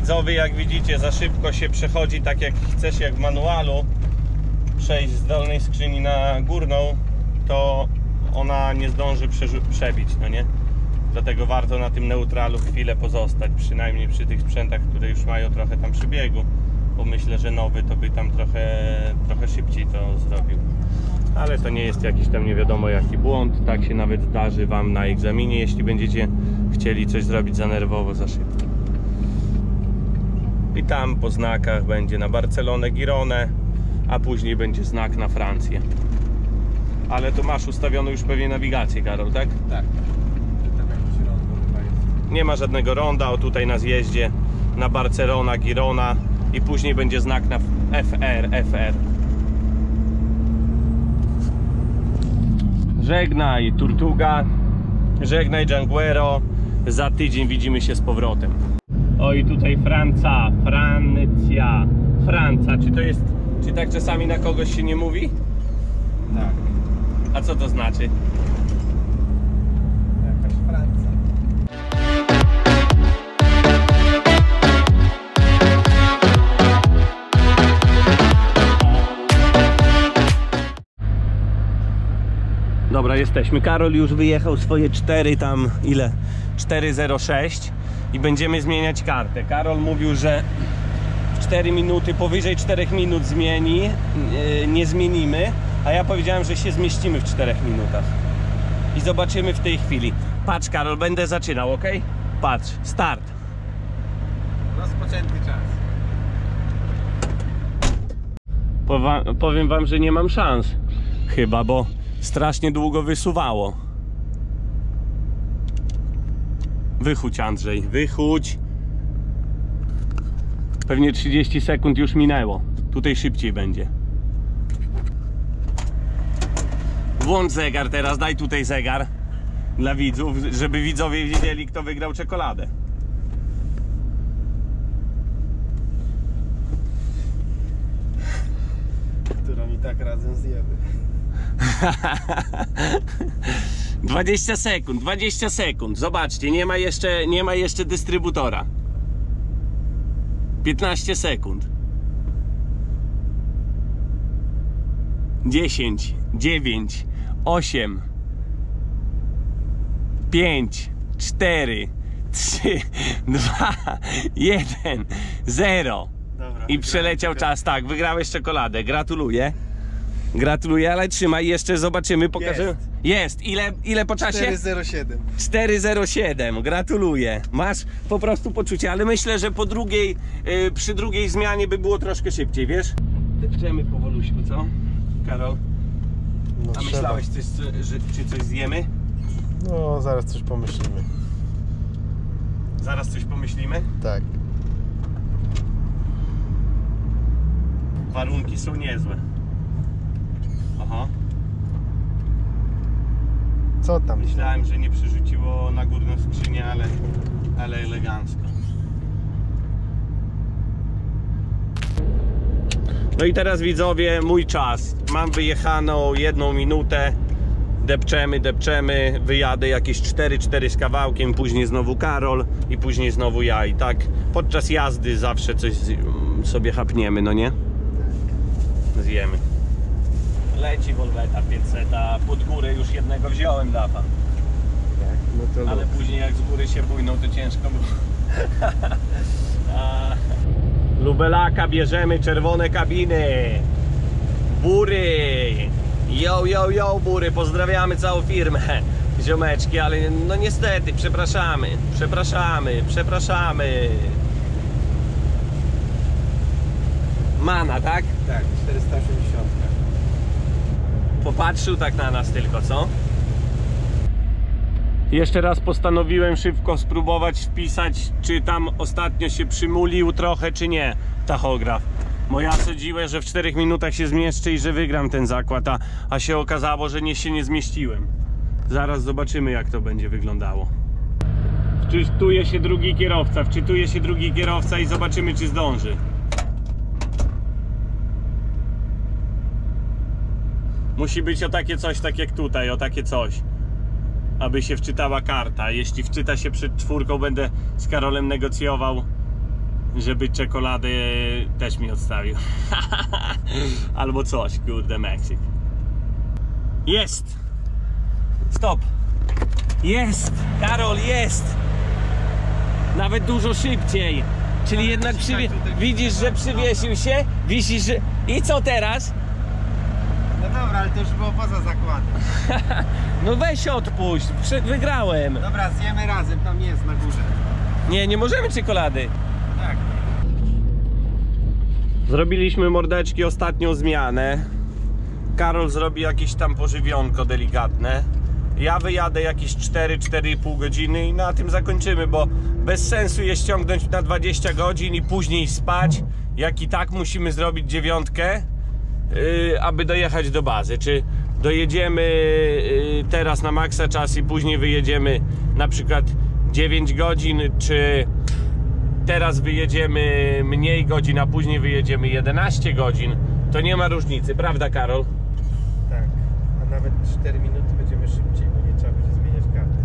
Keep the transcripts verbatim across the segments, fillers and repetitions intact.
widzowie, jak widzicie, za szybko się przechodzi, tak jak chcesz, jak w manualu przejść z dolnej skrzyni na górną, to ona nie zdąży przebić, no nie? Dlatego warto na tym neutralu chwilę pozostać, przynajmniej przy tych sprzętach, które już mają trochę tam przebiegu, bo myślę, że nowy to by tam trochę, trochę szybciej to zrobił. Ale to nie jest jakiś tam nie wiadomo jaki błąd, tak się nawet zdarzy wam na egzaminie, jeśli będziecie chcieli coś zrobić za nerwowo, za szybko. I tam po znakach będzie na Barcelonę, Gironę, a później będzie znak na Francję. Ale to masz ustawioną już pewnie nawigację, Karol, tak? Tak. Nie ma żadnego ronda, o tutaj na zjeździe na Barcelona, Girona i później będzie znak na F R, F R. Żegnaj Tortuga, żegnaj Janguero, za tydzień widzimy się z powrotem. O i tutaj Franca, Francja, Franca, czy to jest, czy tak czasami na kogoś się nie mówi? Tak. A co to znaczy? Jakaś Francja. Dobra, jesteśmy. Karol już wyjechał swoje cztery tam, ile? cztery zero sześć i będziemy zmieniać kartę. Karol mówił, że cztery minuty, powyżej czterech minut zmieni, yy, nie zmienimy, a ja powiedziałem, że się zmieścimy w czterech minutach. I zobaczymy w tej chwili. Patrz, Karol, będę zaczynał, ok? Patrz, start. Rozpoczęty czas. Powa powiem wam, że nie mam szans chyba, bo strasznie długo wysuwało. Wychudź, Andrzej, wychudź. Pewnie trzydzieści sekund już minęło. Tutaj szybciej będzie. Włącz zegar teraz, daj tutaj zegar dla widzów, żeby widzowie wiedzieli, kto wygrał czekoladę. Którą i tak razem zjemy. dwadzieścia sekund, dwadzieścia sekund. Zobaczcie, nie ma jeszcze, nie ma jeszcze dystrybutora. piętnaście sekund. dziesięć, dziewięć, osiem, pięć, cztery, trzy, dwa, jeden, zero. Dobra, I przeleciał czas. Tak, wygrałeś czekoladę. Gratuluję. Gratuluję, ale trzymaj, jeszcze zobaczymy, pokażę. Jest. Jest. Ile, ile po czasie? cztery zero siedem. cztery zero siedem. Gratuluję. Masz po prostu poczucie, ale myślę, że po drugiej, yy, przy drugiej zmianie by było troszkę szybciej, wiesz? Depczemy powoluśku, co? Karol? No, A myślałeś, coś, że, czy coś zjemy? No, zaraz coś pomyślimy. Zaraz coś pomyślimy? Tak. Warunki są niezłe. Aha. Co tam? Myślałem, że nie przerzuciło na górną skrzynię, ale, ale elegancko. No i teraz widzowie, mój czas. Mam wyjechaną jedną minutę. Depczemy, depczemy. Wyjadę jakieś cztery cztery z kawałkiem. Później znowu Karol i później znowu ja. I tak podczas jazdy zawsze coś sobie chapniemy, no nie? Zjemy. Leci Volveta pięćset, a pod górę już jednego wziąłem dafa. Tak, no to Ale luz. później jak z góry się bujną, to ciężko było. A... Lubelaka bierzemy, czerwone kabiny. Bury. Yo, yo, yo, Bury, pozdrawiamy całą firmę. Ziomeczki, ale no niestety, przepraszamy, przepraszamy, przepraszamy. Mana, tak? Tak, czterysta osiemdziesiąt. Popatrzył tak na nas tylko, co? Jeszcze raz postanowiłem szybko spróbować wpisać, czy tam ostatnio się przymulił trochę, czy nie, tachograf. Bo ja sądziłem, że w czterech minutach się zmieszczę i że wygram ten zakład, a, a się okazało, że nie się nie zmieściłem. Zaraz zobaczymy, jak to będzie wyglądało. Wczytuje się drugi kierowca, wczytuje się drugi kierowca i zobaczymy, czy zdąży. Musi być o takie coś, tak jak tutaj, o takie coś, aby się wczytała karta. Jeśli wczyta się przed czwórką, będę z Karolem negocjował żeby czekoladę też mi odstawił. Albo coś, kurde, Meksyk. Jest! Stop! Jest! Karol, jest! Nawet dużo szybciej. Czyli jednak przywie... widzisz, że przywiesił się? Wisisz, że... I co teraz? No dobra, ale to już było poza zakładem. No weź odpuść, Prze- wygrałem. Dobra, zjemy razem, tam jest na górze. Nie, nie możemy czekolady. Tak. Zrobiliśmy mordeczki ostatnią zmianę. Karol zrobi jakieś tam pożywionko delikatne. Ja wyjadę jakieś cztery do czterech i pół godziny i na tym zakończymy, bo bez sensu jest ściągnąć na dwadzieścia godzin i później spać, jak i tak musimy zrobić dziewiątkę, yy, aby dojechać do bazy. Czy dojedziemy yy, teraz na maksa czas i później wyjedziemy na przykład dziewięć godzin, czy teraz wyjedziemy mniej godzin, a później wyjedziemy jedenaście godzin, to nie ma różnicy, prawda, Karol? Tak, a nawet cztery minuty będziemy szybciej, bo nie trzeba będzie zmieniać karty.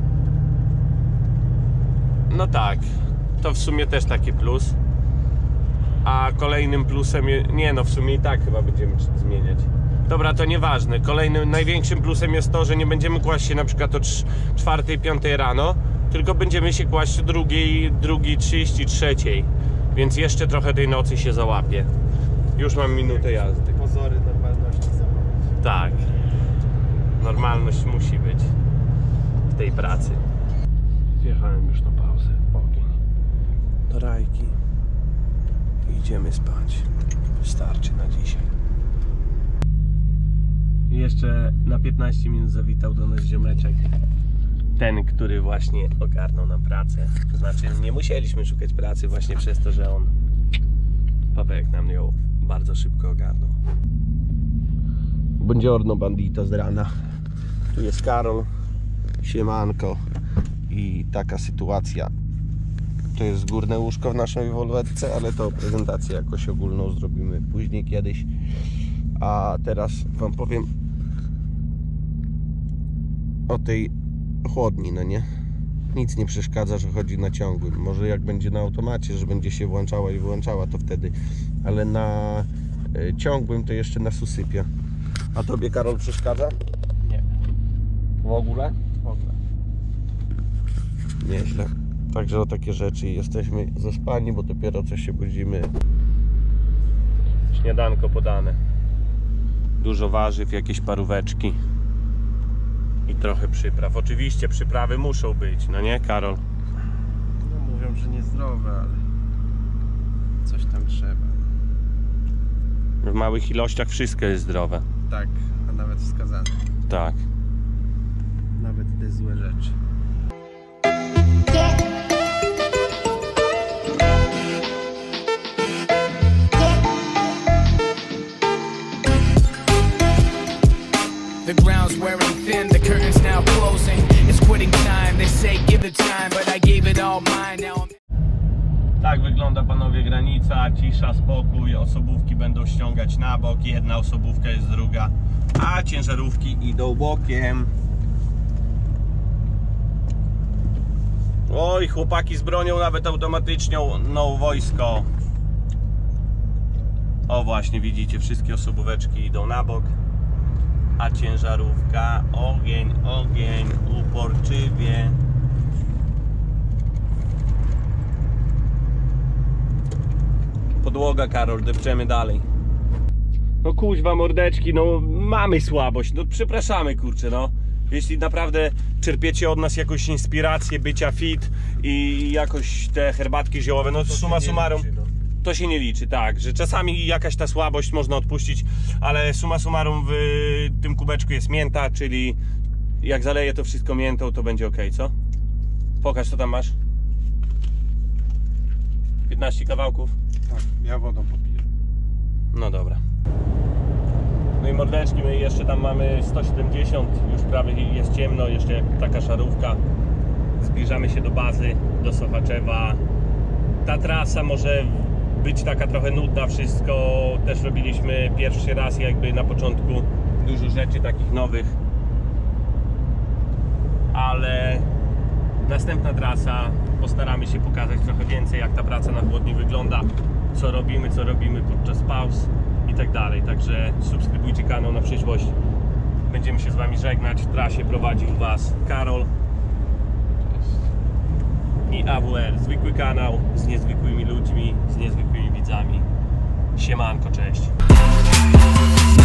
No tak, to w sumie też taki plus. A kolejnym plusem, je... nie no w sumie i tak chyba będziemy zmieniać. Dobra, to nieważne. Kolejnym, największym plusem jest to, że nie będziemy kłaść się na przykład o czwartej, piątej rano, tylko będziemy się kłaść o drugiej, drugiej trzydzieści, trzeciej. Więc jeszcze trochę tej nocy się załapie. Już mam minutę jazdy. Pozory normalności zachować. Tak. Normalność musi być w tej pracy. Zjechałem już na pauzę. Ogień. Do Rajki. I idziemy spać. Wystarczy na dzisiaj. I jeszcze na piętnaście minut zawitał do nas ziomeczek. Ten, który właśnie ogarnął nam pracę. To znaczy nie musieliśmy szukać pracy właśnie przez to, że on Pawełek nam ją bardzo szybko ogarnął. Buongiorno bandito z rana. Tu jest Karol. Siemanko. I taka sytuacja. To jest górne łóżko w naszej wolwetce, ale to prezentację jakoś ogólną zrobimy później kiedyś. A teraz wam powiem o tej chłodni, no nie? Nic nie przeszkadza, że chodzi na ciągłym. Może jak będzie na automacie, że będzie się włączała i wyłączała, to wtedy. Ale na y, ciągłym to jeszcze nas usypia. A tobie, Karol, przeszkadza? Nie. W ogóle? W ogóle. Nieźle. Także o takie rzeczy jesteśmy zaspani, bo dopiero co się budzimy. Śniadanko podane. Dużo warzyw, jakieś paróweczki i trochę przypraw. Oczywiście przyprawy muszą być, no nie, Karol? No mówią, że niezdrowe, ale coś tam trzeba. W małych ilościach wszystko jest zdrowe. Tak, a nawet wskazane. Tak. Nawet te złe rzeczy. The ground's wearing thin, the curtain's now closing. It's quitting time, they say give it time, but I gave it all mine now. Tak wygląda, panowie, granica, cisza, spokój, osobówki będą ściągać na bok, jedna osobówka jest druga, a ciężarówki idą bokiem. Oj, chłopaki z bronią nawet automatyczną, no wojsko. O właśnie, widzicie, wszystkie osobóweczki idą na bok, a ciężarówka, ogień, ogień, uporczywie. Podłoga, Karol, depczemy dalej. No kuźwa, mordeczki, no mamy słabość, no przepraszamy, kurczę, no. Jeśli naprawdę czerpiecie od nas jakąś inspirację bycia fit i jakoś te herbatki ziołowe, no to summa summarum, liczy, no. To się nie liczy, tak, że czasami jakaś ta słabość można odpuścić, ale summa summarum w tym kubeczku jest mięta, czyli jak zaleję to wszystko miętą, to będzie ok, co? Pokaż, co tam masz. piętnaście kawałków. Tak, ja wodą popiję. No dobra. No i mordeczki, my jeszcze tam mamy sto siedemdziesiąt, już prawie jest ciemno, jeszcze taka szarówka. Zbliżamy się do bazy, do Sochaczewa. Ta trasa może być taka trochę nudna, wszystko też robiliśmy pierwszy raz, jakby na początku dużo rzeczy takich nowych. Ale następna trasa, postaramy się pokazać trochę więcej, jak ta praca na chłodni wygląda, co robimy, co robimy podczas pauz i tak dalej. Także subskrybujcie kanał na przyszłość. Będziemy się z Wami żegnać. W trasie prowadził Was Karol i A W R. Zwykły kanał z niezwykłymi ludźmi, z niezwykłymi widzami. Siemanko, cześć.